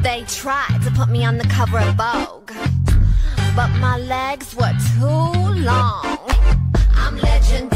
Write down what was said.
They tried to put me on the cover of Vogue, but my legs were too long. I'm legendary.